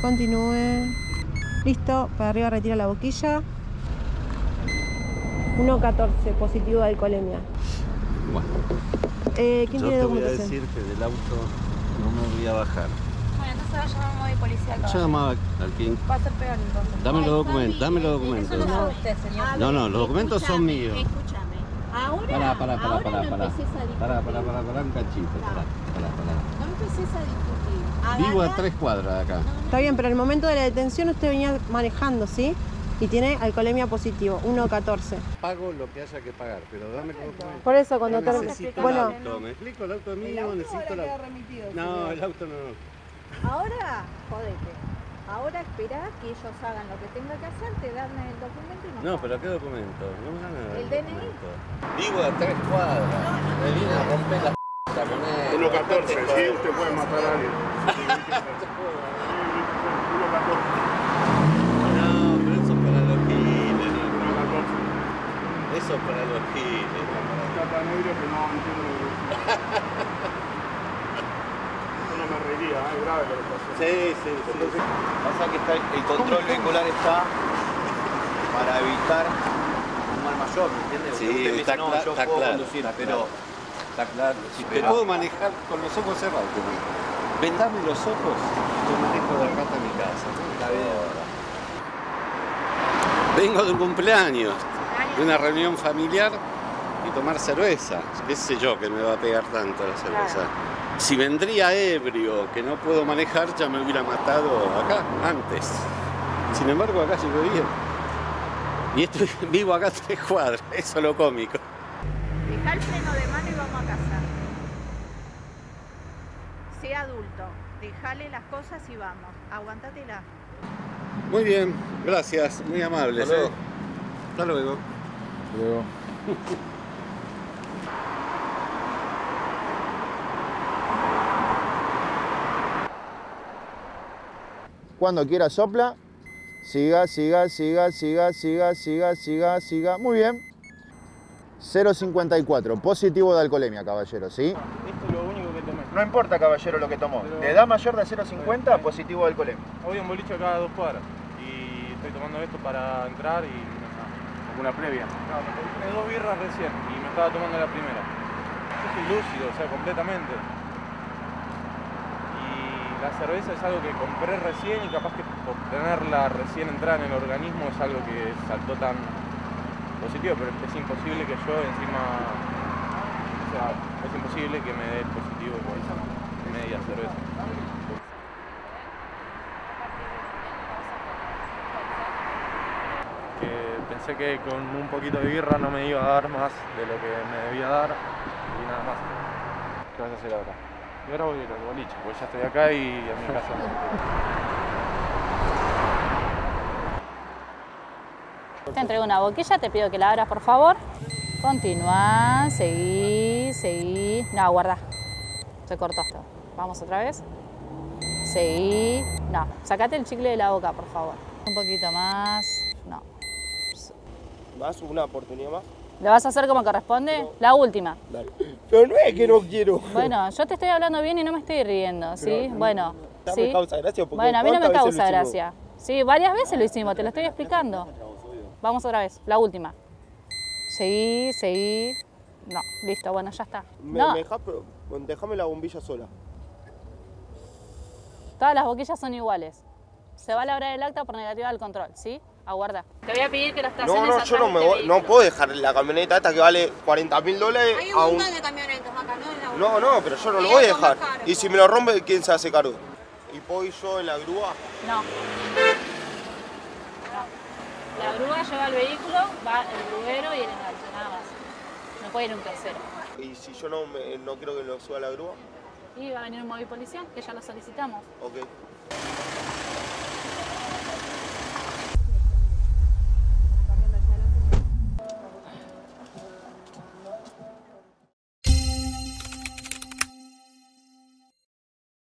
Continúe. Listo, para arriba retira la boquilla. 1.14, positivo de alcoholemia. Bueno, ¿Quién tiene yo te voy a documentación? decir que del auto no me voy a bajar. Bueno, entonces va a llamar un móvil policial. Yo llamaba al King. Va a ser peor entonces. Dame los documentos, dame los documentos. Eso no sabe usted, señor. No, no, los documentos son míos. Escúchame. Ahora, Pará, ahora no empecés a discutir. Pará, un cachito. Pará. No empecés a discutir. Vivo a Agarrá- 3 cuadras de acá. Está bien, pero en el momento de la detención usted venía manejando, ¿sí? Y tiene alcoholemia positivo, 1.14. Pago lo que haya que pagar, pero dame los documentos. Por eso cuando No te... necesito Bueno, el auto, ¿me explico? El auto es mío, necesito el auto. No, el auto no. Ahora, jodete. Ahora esperá que ellos hagan lo que tengan que hacer, te dan el documento y nos No, vamos. pero ¿qué documento? No me dan ¿El DNI? documento. Vivo a 3 cuadras. Me viene a romper la p*** con él. 1.14, sí, usted puede matar a alguien. 1.14. No, pero eso es para los giles. 1.14. Eso es para los giles. Está tan ebrio que no entiendo lo que dice. Yo no me reiría, es grave lo que pasó. Sí. Entonces, pasa que el control vehicular está para evitar un mal mayor, ¿me entiendes? Sí, Usted me dice, está no, claro, yo está puedo claro, conducir, está pero claro. Está claro. Si te Pero- puedo manejar con los ojos cerrados, te digo. Vendame los ojos, yo manejo de acá hasta mi casa. está bien. Vengo de un cumpleaños, de una reunión familiar y tomar cerveza. ¿Qué sé yo que me va a pegar tanto la cerveza? Si vendría ebrio, que no puedo manejar, ya me hubiera matado acá, antes. Sin embargo, acá llego bien. Y estoy vivo acá a 3 cuadras, eso es lo cómico. Dejá el freno de mano y vamos a casa. Sé adulto, dejale las cosas y vamos. Aguantatela. Muy bien, gracias, muy amables. Hasta luego. Hasta luego. Cuando quiera sopla. Siga. Muy bien. 0,54. Positivo de alcoholemia, caballero, ¿sí? Esto es lo único que tomé. No importa, caballero, lo que tomó. Pero- De edad mayor de 0,50, positivo de alcoholemia. Hoy un boliche acá a 2 cuadras. Y estoy tomando esto para entrar y... ¿Una previa? No, me tomé 2 birras recién y me estaba tomando la primera. Yo estoy lúcido, o sea, completamente. Y la cerveza es algo que compré recién y capaz que obtenerla recién entrada en el organismo es algo que saltó tan positivo, pero es imposible que yo encima... O sea, es imposible que me dé el positivo por media cerveza. Que pensé que con un poquito de birra no me iba a dar más de lo que me debía dar y nada más. ¿Qué vas a hacer ahora? Y ahora voy a ir al boliche, porque ya estoy acá y a mi casa no. Te entrego una boquilla, te pido que la abras, por favor. Continúa, seguí. No, guarda. Se cortó esto. Vamos otra vez. Seguí. No, sacate el chicle de la boca, por favor. Un poquito más. No. ¿Más? ¿Una oportunidad más? ¿Lo vas a hacer como corresponde? La última. Dale. Pero no es que no quiero. Bueno, yo te estoy hablando bien y no me estoy riendo, ¿sí? Pero, Bueno, ya ¿sí? me causa gracia porque Bueno, a mí no me ¿cuántas veces causa lo hicimos? gracia. Sí, varias veces lo hicimos, te lo estoy explicando. Vamos otra vez, la última. Seguí. No, listo, bueno, ya está. No, Déjame la bombilla sola. todas las boquillas son iguales. Se va a labrar el acta por negativa del control, ¿sí? Aguarda. Te voy a pedir que lo estaciones No, atrás yo no de me este voy, no vehículo. puedo dejar la camioneta esta que vale $40.000 Hay a un... de camionetas acá, ¿no? No, pero yo no lo Y voy a algo más dejar. caro. Y si me lo rompe, ¿quién se hace cargo? ¿Y puedo ir yo en la grúa? No. La grúa lleva el vehículo, va el gruero y el enganche, nada más. No puede ir un tercero. ¿Y si yo no quiero que lo suba a la grúa? Y va a venir un móvil policial, que ya lo solicitamos. Ok.